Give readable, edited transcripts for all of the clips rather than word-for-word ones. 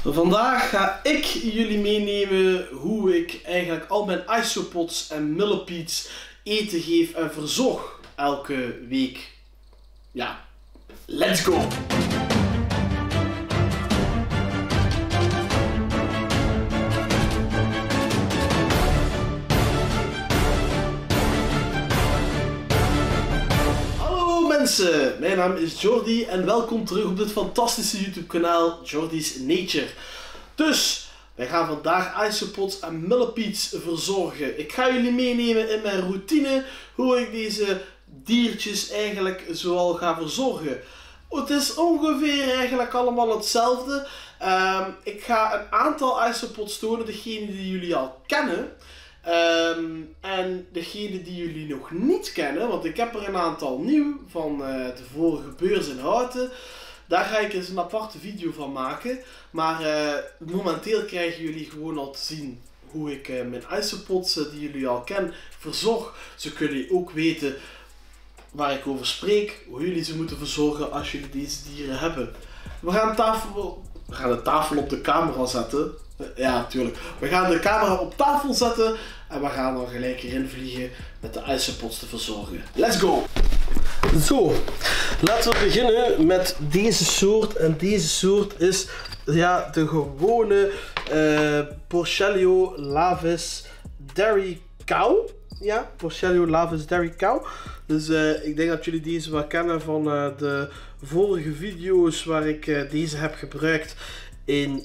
Vandaag ga ik jullie meenemen hoe ik eigenlijk al mijn isopods en millipedes eten geef en verzorg elke week. Ja, let's go! Hallo mensen, mijn naam is Jordi en welkom terug op dit fantastische YouTube kanaal Jordi's Nature. Dus, wij gaan vandaag isopods en millipedes verzorgen. Ik ga jullie meenemen in mijn routine, hoe ik deze diertjes eigenlijk zoal ga verzorgen. Het is ongeveer eigenlijk allemaal hetzelfde. Ik ga een aantal isopods tonen, degene die jullie al kennen. En degene die jullie nog niet kennen, want ik heb er een aantal nieuw van de vorige beurs in Houten. Daar ga ik eens een aparte video van maken. Maar momenteel krijgen jullie gewoon al te zien hoe ik mijn isopods die jullie al kennen verzorg. Zo kunnen jullie ook weten waar ik over spreek, hoe jullie ze moeten verzorgen als jullie deze dieren hebben. We gaan de tafel op de camera zetten. Ja, natuurlijk. We gaan de camera op tafel zetten en we gaan dan gelijk erin vliegen met de isopods te verzorgen. Let's go! Zo, laten we beginnen met deze soort. En deze soort is ja, de gewone Porcellio lavis dairy cow. Ja, Porcellio lavis dairy cow. Dus ik denk dat jullie deze wel kennen van de vorige video's waar ik deze heb gebruikt in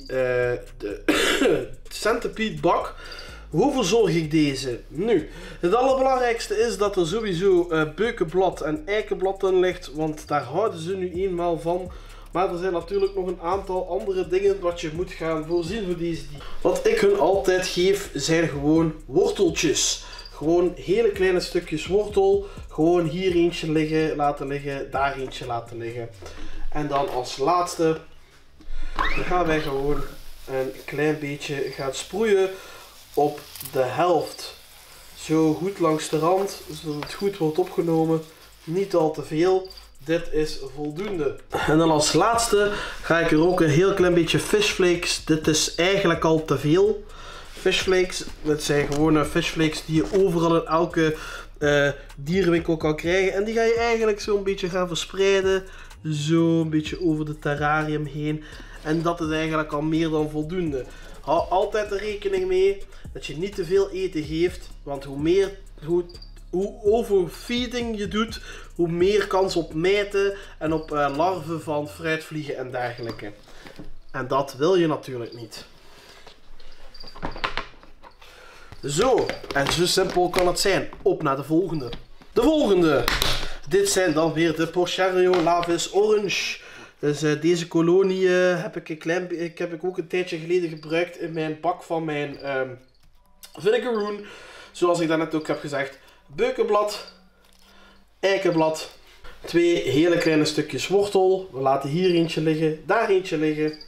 de centipede bak. Hoe verzorg ik deze? Nu, het allerbelangrijkste is dat er sowieso beukenblad en eikenblad in ligt, want daar houden ze nu eenmaal van. Maar er zijn natuurlijk nog een aantal andere dingen wat je moet gaan voorzien voor deze dieren. Wat ik hun altijd geef zijn gewoon worteltjes. Gewoon hele kleine stukjes wortel. Gewoon hier eentje laten liggen, daar eentje laten liggen. En dan als laatste gaan wij gewoon een klein beetje gaan sproeien op de helft. Zo goed langs de rand, zodat het goed wordt opgenomen. Niet al te veel. Dit is voldoende. En dan als laatste ga ik er ook een heel klein beetje fishflakes. Dit is eigenlijk al te veel. Fishflakes, dat zijn gewone fishflakes die je overal in elke dierenwinkel kan krijgen. En die ga je eigenlijk zo'n beetje gaan verspreiden. Zo een beetje over de terrarium heen. En dat is eigenlijk al meer dan voldoende. Hou altijd er rekening mee dat je niet te veel eten geeft. Want hoe overfeeding je doet, hoe meer kans op mijten en op larven van fruitvliegen en dergelijke. En dat wil je natuurlijk niet. Zo, en zo simpel kan het zijn. Op naar de volgende. De volgende! Dit zijn dan weer de Porcellio lavis orange. Dus deze kolonie heb ik ook een tijdje geleden gebruikt in mijn bak van mijn vinegaroon. Zoals ik daarnet ook heb gezegd. Beukenblad, eikenblad, 2 hele kleine stukjes wortel. We laten hier eentje liggen, daar eentje liggen.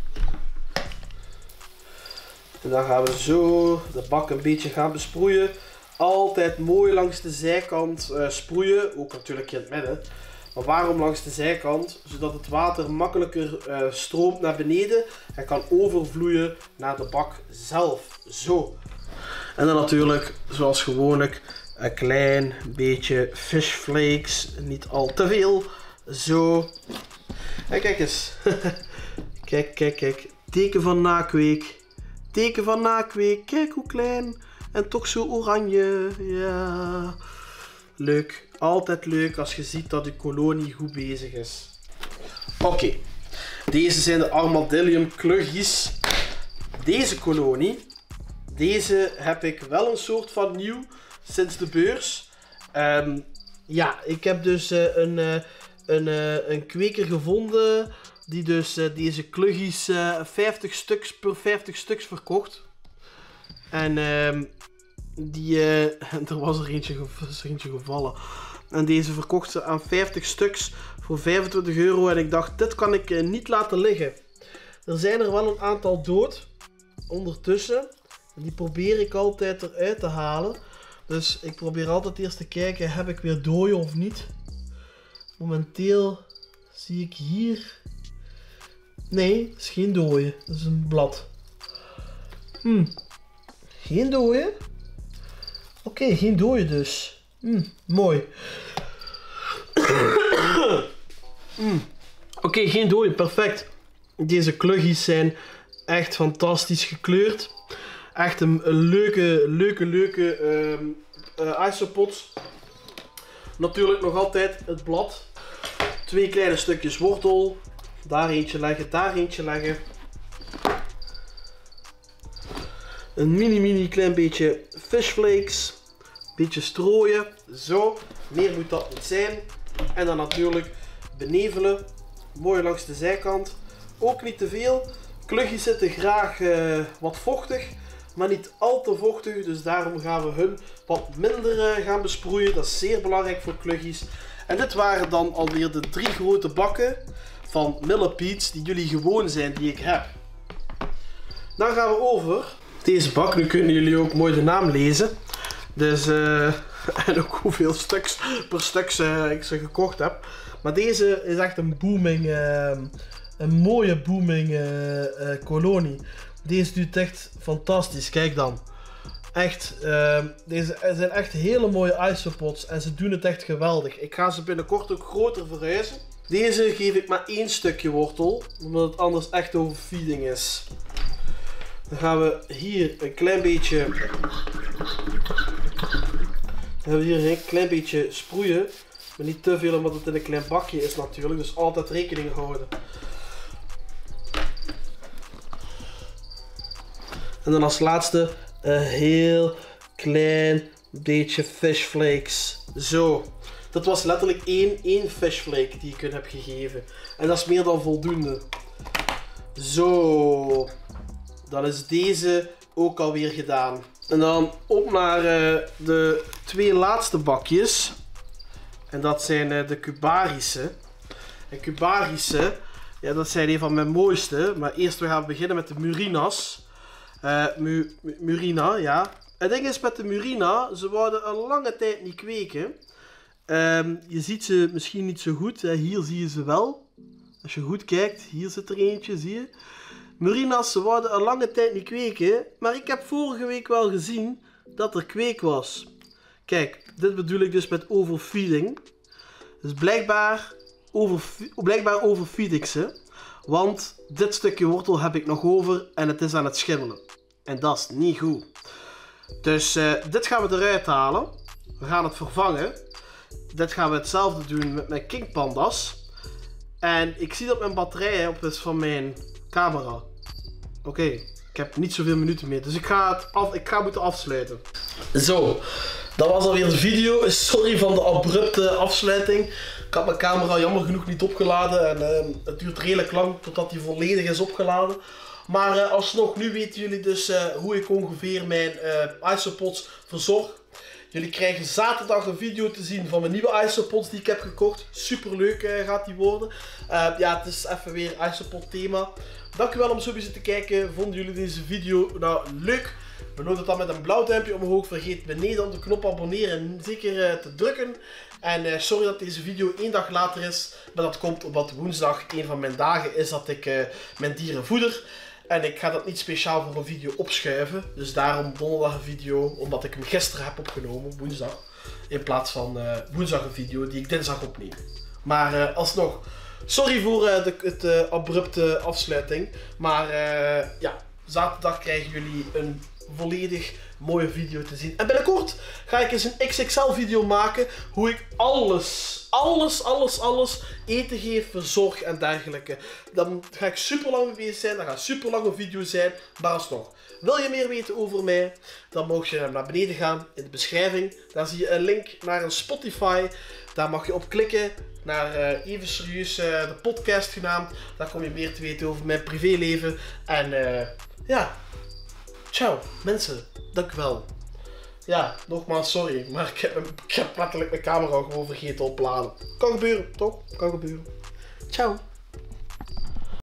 En dan gaan we zo de bak een beetje gaan besproeien. Altijd mooi langs de zijkant sproeien, ook natuurlijk in het midden. Maar waarom langs de zijkant? Zodat het water makkelijker stroomt naar beneden en kan overvloeien naar de bak zelf. Zo. En dan natuurlijk, zoals gewoonlijk, een klein beetje fishflakes. Niet al te veel. Zo. En kijk eens. Kijk. Teken van nakweek. Teken van nakweek. Kijk hoe klein. En toch zo oranje. Ja. Leuk. Altijd leuk als je ziet dat de kolonie goed bezig is. Oké. Deze zijn de Armadillium kluggies. Deze kolonie. Deze heb ik wel een soort van nieuw sinds de beurs. Ja, ik heb dus een kweker gevonden die dus deze kluggies 50 stuks per 50 stuks verkocht. En er was er eentje gevallen. En deze verkocht ze aan 50 stuks voor €25. En ik dacht, dit kan ik niet laten liggen. Er zijn er wel een aantal dood ondertussen. Die probeer ik altijd eruit te halen. Dus ik probeer altijd eerst te kijken, heb ik weer dooien of niet. Momenteel zie ik hier Nee, het is geen dooie. Dat is een blad. Geen dooie? Oké, geen dooie dus. Mooi. Oké, geen dooie, perfect. Deze kluggies zijn echt fantastisch gekleurd. Echt een leuke isopods. Natuurlijk nog altijd het blad. 2 kleine stukjes wortel. Daar eentje leggen, daar eentje leggen. Een mini klein beetje fishflakes. Beetje strooien. Zo, meer moet dat niet zijn. En dan natuurlijk benevelen. Mooi langs de zijkant. Ook niet te veel. Kluggies zitten graag wat vochtig, maar niet al te vochtig. Dus daarom gaan we hun wat minder gaan besproeien. Dat is zeer belangrijk voor kluggies. En dit waren dan alweer de 3 grote bakken van Millipedes die jullie gewoon zijn, die ik heb. Dan gaan we over deze bak. Nu kunnen jullie ook mooi de naam lezen. Dus, en ook hoeveel stuks per stuk ik ze gekocht heb. Maar deze is echt een booming, een mooie booming kolonie. Deze doet echt fantastisch, kijk dan. Echt, deze zijn echt hele mooie isopods en ze doen het echt geweldig. Ik ga ze binnenkort ook groter verhuizen. Deze geef ik maar 1 stukje wortel, omdat het anders echt overfeeding is. Dan gaan we hier een klein beetje sproeien. Maar niet te veel, omdat het in een klein bakje is natuurlijk, dus altijd rekening houden. En dan als laatste een heel klein beetje fishflakes. Zo. Dat was letterlijk één fishflake die ik hun heb gegeven. En dat is meer dan voldoende. Zo. Dan is deze ook alweer gedaan. En dan op naar de 2 laatste bakjes. En dat zijn de Cubarische. En Cubarische, ja, dat zijn een van mijn mooiste. Maar eerst we gaan beginnen met de Murinas. Murina, ja. Het ding is met de Murina, ze worden een lange tijd niet kweken. Je ziet ze misschien niet zo goed. Hier zie je ze wel. Als je goed kijkt, hier zit er eentje, zie je. Murina's, ze worden een lange tijd niet kweken. Maar ik heb vorige week wel gezien dat er kweek was. Kijk, dit bedoel ik dus met overfeeding. Dus blijkbaar overfeed ik ze. Want dit stukje wortel heb ik nog over en het is aan het schimmelen. En dat is niet goed. Dus dit gaan we eruit halen. We gaan het vervangen. Dit gaan we hetzelfde doen met mijn King Pandas. En ik zie dat mijn batterij op is van mijn camera. Oké, ik heb niet zoveel minuten meer. Dus ik ga moeten afsluiten. Zo, dat was alweer de video. Sorry van de abrupte afsluiting. Ik had mijn camera jammer genoeg niet opgeladen. En het duurt redelijk lang totdat die volledig is opgeladen. Maar alsnog, nu weten jullie dus hoe ik ongeveer mijn isopods verzorg. Jullie krijgen zaterdag een video te zien van mijn nieuwe isopods die ik heb gekocht. Super leuk gaat die worden. Ja, het is even weer isopod thema. Dankjewel om zo eens te kijken. Vonden jullie deze video nou leuk? Beloon het dan met een blauw duimpje omhoog. Vergeet beneden op de knop abonneren zeker te drukken. En sorry dat deze video 1 dag later is. Maar dat komt omdat woensdag een van mijn dagen is dat ik mijn dieren voeder. En ik ga dat niet speciaal voor een video opschuiven. Dus daarom donderdag een video. Omdat ik hem gisteren heb opgenomen, woensdag. In plaats van woensdag een video die ik dinsdag opneem. Maar alsnog, sorry voor de abrupte afsluiting. Maar ja, zaterdag krijgen jullie een volledig mooie video te zien. En binnenkort ga ik eens een XXL video maken. Hoe ik alles eten geef, verzorg en dergelijke. Dan ga ik super lang mee bezig zijn. Dat gaat super lang een video zijn. Maar alsnog, wil je meer weten over mij? Dan mag je naar beneden gaan in de beschrijving. Daar zie je een link naar een Spotify. Daar mag je op klikken. Naar Even Serieus, de podcast genaamd. Daar kom je meer te weten over mijn privéleven. En ja, ciao mensen. Dankjewel. Ja, nogmaals sorry, maar ik heb letterlijk mijn camera gewoon vergeten opladen. Kan gebeuren, toch? Kan gebeuren. Ciao.